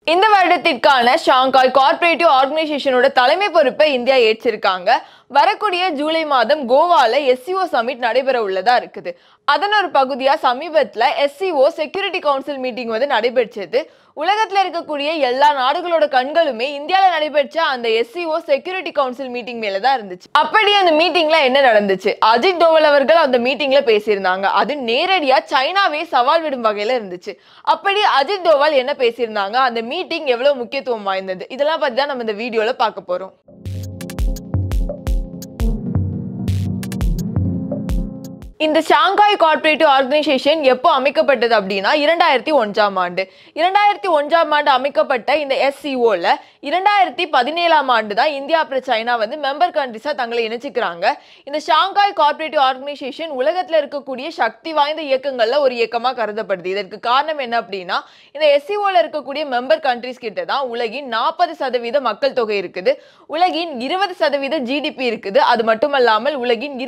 இந்த வருடத்திற்கான Shanghai cooperative ஆர்கனைசேஷனோட தலைமை பொறுப்பை இந்தியா ஏற்றிருக்காங்க. வரக்கூடிய ஜூலை மாதம் கோவால SCO சமிட் நடைபெற உள்ளதா இருக்குது. அதன் ஒரு பகுதியா சமீபத்துல SCO செக்யூரிட்டி கவுன்சில் மீட்டிங் வந்து நடைபெற்றது. உலகத்துல இருக்கக்கூடிய எல்லா நாடுகளோட கண்களுமே இந்தியால நடைபெற்ற அந்த SCO செக்யூரிட்டி கவுன்சில் மீட்டிங் மேலதான் இருந்துச்சு. அப்படி அந்த மீட்டிங்ல என்ன நடந்துச்சு? அஜித் டோவல் அவர்கள் அந்த மீட்டிங்ல பேசியிருந்தாங்க. அது நேரடியா சைனாவே சவால் விடும் வகையில இருந்துச்சு. அப்படி அஜித் டோவல் என்ன பேசியிருந்தாங்க, அந்த மீட்டிங் எவ்வளவு முக்கியத்துவம் வாய்ந்தது, இதெல்லாம் பத்தி தான் நம்ம இந்த வீடியோல பார்க்க போறோம். இந்த ஷாங்காய் கோஆபரேட்டிவ் ஆர்கனைசேஷன் எப்போ அமைக்கப்பட்டது அப்படின்னா 2001ஆம் ஆண்டு. 2001ஆம் ஆண்டு அமைக்கப்பட்ட இந்த SCOல 2017ஆம் ஆண்டு தான் இந்தியா அப்புறம் சைனா வந்து மெம்பர் கண்ட்ரிஸா தங்களை இணைச்சிக்கிறாங்க. இந்த ஷாங்காய் கோஆபரேட்டிவ் ஆர்கனைசேஷன் உலகத்துல இருக்கக்கூடிய சக்தி வாய்ந்த இயக்கங்கள்ல ஒரு இயக்கமா கருதப்படுது. இதற்கு காரணம் என்ன அப்படின்னா, இந்த SCOல இருக்கக்கூடிய மெம்பர் கண்ட்ரிஸ் கிட்ட தான் உலகின் 40% மக்கள் தொகை இருக்குது, உலகின் 20% GDP இருக்குது. அது மட்டுமல்லாமல் உலகின்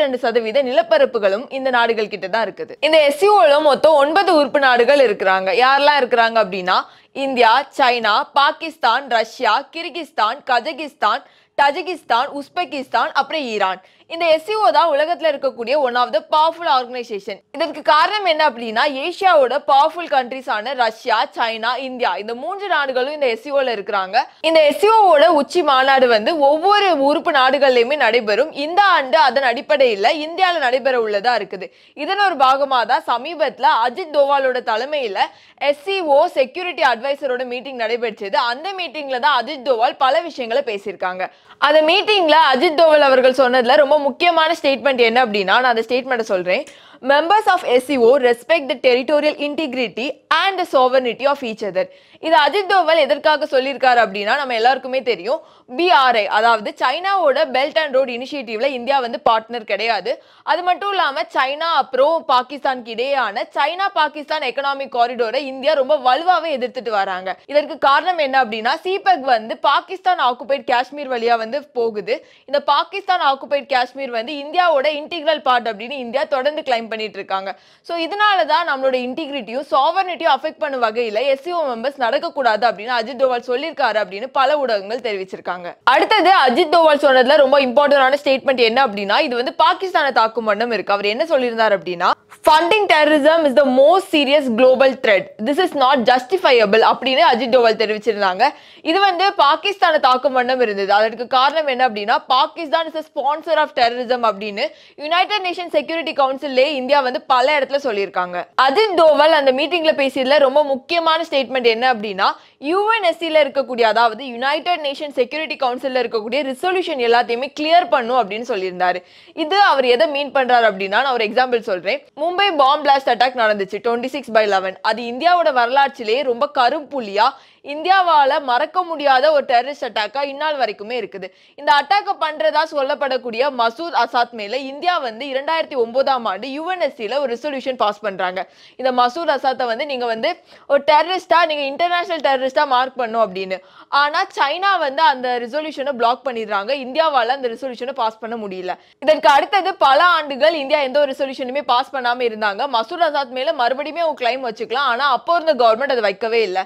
22% நிலப்பரப்புகள் இந்த நாடுகள் கிட்ட தான் இருக்குது. இந்த SCOல மொத்தம் 9 உறுப்பு நாடுகள் இருக்கிறாங்க. யாரெல்லாம் இருக்கிறாங்க அப்படின்னா, India, China, Pakistan, Russia, Kyrgyzstan, Kazakhstan, Tajikistan, Uzbekistan, அப்புறம் ஈரான். இந்த SCO தான் உலகத்துல இருக்கக்கூடிய one of the powerful organisation. இதற்கு காரணம் என்ன அப்படின்னா, ஏசியாவோட பவர்ஃபுல் கண்ட்ரிஸான ரஷ்யா, சைனா, இந்தியா இந்த 3 நாடுகளும் இந்த SCOல இருக்கிறாங்க. இந்த SCOவோட உச்சி மாநாடு வந்து ஒவ்வொரு உறுப்பு நாடுகள்லயுமே நடைபெறும். இந்த ஆண்டு அதன் அடிப்படையில் இந்தியால நடைபெற உள்ளதா இருக்குது. இதன் ஒரு பாகமா தான் சமீபத்துல அஜித் டோவாலோட தலைமையில SCO செக்யூரிட்டி அட்வைசரோட மீட்டிங் நடைபெற்றது. அந்த மீட்டிங்ல தான் அஜித் டோவால் பல விஷயங்களை பேசியிருக்காங்க. அந்த மீட்டிங்ல அஜித் டோவல் அவர்கள் சொன்னதுல ரொம்ப முக்கியமான ஸ்டேட்மெண்ட் என்ன அப்படின்னா, நான் அந்த ஸ்டேட்மெண்ட் சொல்றேன். Members of SCO respect the territorial integrity and the sovereignty of each other. இது அஜித் டோவல் எதற்காக சொல்லியிருக்காரு அப்படின்னா, நம்ம எல்லாருக்குமே தெரியும், BRI அதாவது சைனாவோட பெல்ட் அண்ட் ரோட் இனிஷியேட்டிவ்ல இந்தியா வந்து பார்ட்னர் கிடையாது. அது மட்டும் இல்லாம சைனா அப்புறம் பாகிஸ்தானுக்கு இடையேயான சைனா பாகிஸ்தான் எக்கனாமிக் காரிடோரை இந்தியா ரொம்ப வலுவாவே எதிர்த்துட்டு வராங்க. இதற்கு காரணம் என்ன அப்படின்னா, சிபெக் வந்து பாகிஸ்தான் ஆக்குபைட் காஷ்மீர் வழியா வந்து போகுது. இந்த பாகிஸ்தான் ஆக்குபைட் காஷ்மீர் வந்து இந்தியாவோட இன்டெகிரல் பார்ட் அப்படின்னு இந்தியா தொடர்ந்து கிளைம் பண்ணிட்டு இருக்காங்க. சோ இதனால தான் நம்மளோட இன்டெகிரிட்டியும் சாவர்னிட்டியும் அஃபெக்ட் பண்ண வகையில SCO மெம்பர்ஸ் நடக்க கூடாது அப்படின்னு அஜித் டோவல் சொல்லியிருக்காரு அப்படின்னு பல ஊடகங்கள் தெரிவிச்சிருக்காங்க. அடுத்தது அஜித் டோவல் சொன்னதுல ரொம்ப இம்பார்ட்டன்டான ஸ்டேட்மெண்ட் என்ன அப்படின்னா, இது வந்து பாகிஸ்தானை தாக்கும் வண்ணம் இருக்கு. அவர் என்ன சொல்லியிருந்தார் அப்படின்னா, funding terrorism is the most serious global threat, this is not justifiable அப்படின்னு அஜித் டோவல் தெரிவிச்சிருந்தாங்க. இது வந்து பாகிஸ்தானை தாக்கும் வண்ணம் இருந்தது. அதற்கு காரணம் என்ன அப்படின்னா, Pakistan is a sponsor of terrorism அப்படின்னு யுனைடெட் நேஷன் செக்யூரிட்டி கவுன்சிலே இந்தியா வந்து பல இடத்துல சொல்லியிருக்காங்க. அஜித் டோவல் அந்த மீட்டிங்ல பேசியதுல ரொம்ப முக்கியமான ஸ்டேட்மெண்ட் என்ன அப்படின்னா, UNSCல இருக்கக்கூடிய அதாவது யுனைடெட் நேஷன் செக்யூரிட்டி கவுன்சில்ல இருக்கக்கூடிய ரிசொல்யூஷன் எல்லாத்தையுமே கிளியர் பண்ணும் அப்படின்னு சொல்லியிருந்தாரு. இது அவர் எதை மீன் பண்றாரு அப்படின்னா, நான் ஒரு எக்ஸாம்பிள் சொல்றேன். மும்பை பாம் பிளாஸ்ட் அட்டாக் நடந்துச்சு 26/11. அது இந்தியாவோட வரலாற்றிலேயே ரொம்ப கரும்புள்ளியா இந்தியாவால மறக்க முடியாத ஒரு டெரரிஸ்ட் அட்டாக்கா இந்நாள் வரைக்குமே இருக்குது. இந்த அட்டாக்க பண்றதா சொல்லப்படக்கூடிய மசூத் அசாத் மேல இந்தியா வந்து 2009ஆம் ஆண்டு UNSCல ஒரு ரெசல்யூஷன் பாஸ் பண்றாங்க. இந்த மசூத் அசாத்தை வந்து நீங்க வந்து ஒரு டெரரிஸ்டா, நீங்க இன்டர்நேஷனல் டெரரிஸ்டா மார்க் பண்ணும் அப்படின்னு. ஆனா சைனா வந்து அந்த ரெசல்யூஷனை பிளாக் பண்ணிடுறாங்க. இந்தியாவால அந்த ரெசல்யூஷனை பாஸ் பண்ண முடியல. இதற்கு அடுத்தது பல ஆண்டுகள் இந்தியா எந்த ஒரு ரெசல்யூஷனுமே பாஸ் பண்ணாம இருந்தாங்க. மசூத் அசாத் மேல மறுபடியும் ஒரு கிளைம் வச்சுக்கலாம். ஆனா அப்போ இருந்த கவர்மெண்ட் அதை வைக்கவே இல்லை.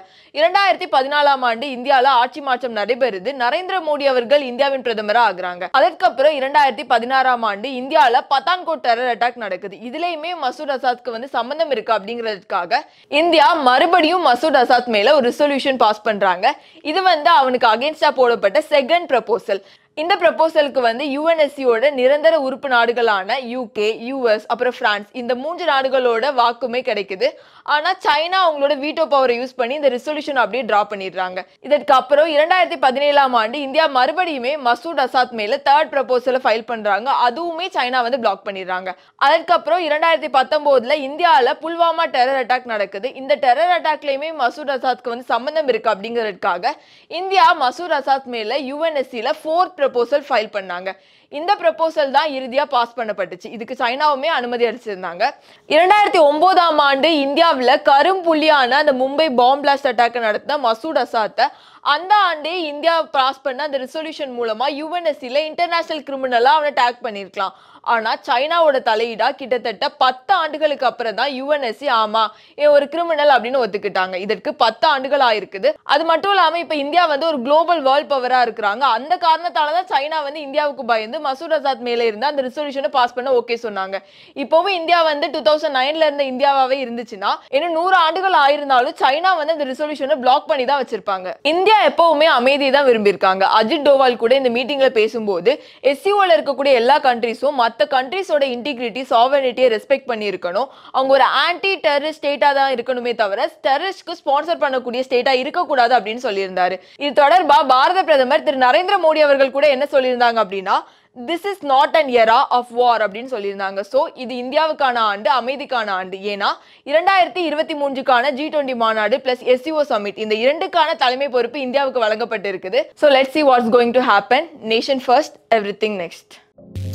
2014ஆம் ஆண்டு இந்தியால ஆட்சி மாற்றம் நடைபெறுது. நரேந்திர மோடி அவர்கள் இந்தியாவின் பிரதமரா ஆகுறாங்க. அதற்கப்புறம் 2016ஆம் ஆண்டு இந்தியால பத்தான்கோட் டெரர் அட்டாக் நடக்குது. இதுலயுமே மசூத் அசாத்க்கு வந்து சம்பந்தம் இருக்கு அப்படிங்கிறதுக்காக இந்தியா மறுபடியும் மசூத் அசாத் மேல ஒரு ரெசல்யூஷன் பாஸ் பண்றாங்க. இது வந்து அவனுக்கு அகைன்ஸ்டா போடப்பட்ட செகண்ட் ப்ரப்போசல். இந்த ப்ரப்போசலுக்கு வந்து UNSCயோட நிரந்தர உறுப்பு நாடுகளான UK, US அப்புறம் பிரான்ஸ் இந்த 3 நாடுகளோட வாக்குமே கிடைக்குது. ஆனா சைனா அவங்களோட வீட்டோ பவரை யூஸ் பண்ணி இந்த ரெசல்யூஷன் அப்படியே டிராப் பண்ணிடுறாங்க. இதற்கு அப்புறம் 2017ஆம் ஆண்டு இந்தியா மறுபடியுமே மசூத் அசாத் மேல தேர்ட் ப்ரப்போசலை ஃபைல் பண்றாங்க. அதுவுமே சைனா வந்து பிளாக் பண்ணிடுறாங்க. அதற்கப்புறம் 2019ல இந்தியால புல்வாமா டெரர் அட்டாக் நடக்குது. இந்த டெரர் அட்டாக்லயுமே மசூத் அசாத்க்கு வந்து சம்பந்தம் இருக்கு அப்படிங்கிறதுக்காக இந்தியா மசூத் அசாத் மேல UNSCல 4th ப்ரப்போசல் ஃபைல் பண்ணாங்க. இந்த ப்ரப்போசல் தான் இறுதியா பாஸ் பண்ணப்பட்டுச்சு. இதுக்கு சைனாவுமே அனுமதி அளிச்சிருந்தாங்க. 2009ஆம் ஆண்டு இந்தியாவில் கரும்புள்ளியான அந்த மும்பை பாம் பிளாஸ்ட் அட்டாக் நடத்தின மசூத் அசாத்தை அந்த ஆண்டே இந்தியா பாஸ் பண்ண அந்த ரெசல்யூஷன் மூலமா UNSCல இன்டர்நேஷனல் கிரிமினலா அவனை டேக் பண்ணிருக்கலாம். ஆனா சைனாவோட தலையீடா கிட்டத்தட்ட 10 ஆண்டுகளுக்கு அப்புறம் தான் யுஎன்எஸ்சி ஆமா ஒரு கிரிமினல் அப்படின்னு ஒத்துக்கிட்டாங்க. இதற்கு 10 ஆண்டுகள் ஆயிருக்குது. அது மட்டும் இல்லாம இப்ப இந்தியா வந்து ஒரு குளோபல் வேர்ல்ட் பவரா இருக்கிறாங்க. அந்த காரணத்தாலதான் சைனா வந்து இந்தியாவுக்கு பயந்து மசூத் அசாத் மேல இருந்து அந்த ரெசல்யூஷனை பாஸ் பண்ண ஓகே சொன்னாங்க. இப்பவும் இந்தியா வந்து 2009ல இருந்த இந்தியாவே இருந்துச்சுன்னா இன்னும் 100 ஆண்டுகள் ஆயிருந்தாலும் சைனா வந்து அந்த ரெசல்யூஷனை பிளாக் பண்ணி தான் வச்சிருப்பாங்க. இந்தியா எப்பவுமே அமைதியை தான் விரும்பி இருக்காங்க. அஜித் டோவால் கூட இந்த மீட்டிங்ல பேசும்போது SCOல இருக்கக்கூடிய எல்லா கண்ட்ரீஸும் மத்த கண்ட்ரீஸோட இன்டிகிரிட்டி சாவர்னிட்டியை ரெஸ்பெக்ட் பண்ணி இருக்கணும். அவங்க ஒரு ஆன்டி டெரரிஸ்ட் ஸ்டேட்டா தான் இருக்கணுமே தவிர டெரரிஸ்ட்க்கு ஸ்பான்சர் பண்ணக்கூடிய ஸ்டேட்டா இருக்கக்கூடாது அப்படின்னு சொல்லியிருந்தாரு. இது தொடர்பா பாரத பிரதமர் திரு நரேந்திர மோடி அவர்கள் கூட என்ன சொல்லியிருந்தாங்க அப்படின்னா this is not an era of war அப்படின்னு சொல்லியிருந்தாங்க. சோ இது இந்தியாவுக்கான ஆண்டு, அமைதிக்கான ஆண்டு. ஏன்னா 2023க்கான G20 மாநாடு பிளஸ் SCO சமிட் இந்த இரண்டுக்கான தலைமை பொறுப்பு இந்தியாவுக்கு வழங்கப்பட்டு இருக்குது. So let's see what's going to happen. Nation first, everything next.